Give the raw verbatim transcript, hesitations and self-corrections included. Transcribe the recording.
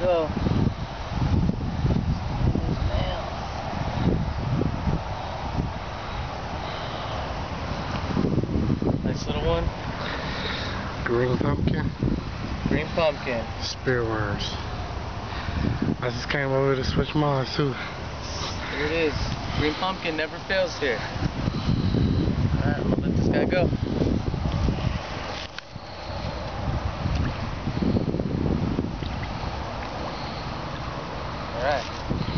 go. Nice little one. Green pumpkin. Green pumpkin. Spearworms. I just came over to switch mine too. Here it is. Green pumpkin never fails here. Alright, I'm gonna let this guy go. Alright.